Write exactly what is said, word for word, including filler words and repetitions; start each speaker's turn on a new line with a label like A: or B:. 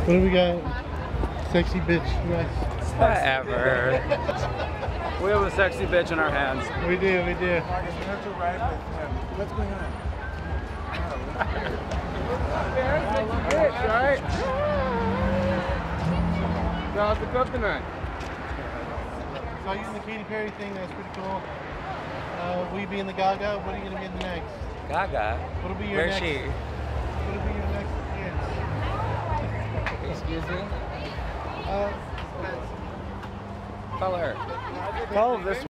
A: What do we got? Sexy bitch. Nice.
B: Whatever. We have a sexy bitch in our hands.
A: We do, we do.
C: Marcus, we have to ride with him. What's going on?
D: Bitch, right? How's the cup tonight?
A: Saw you in the Katy Perry thing. That's pretty cool. Uh, will you be in the Gaga? What are you gonna be in the next?
B: Gaga?
A: What'll be your
B: Where's
A: next?
B: she?
A: What'll be your next appearance?
B: Excuse me?
A: Uh,
B: Follow her.
D: Follow this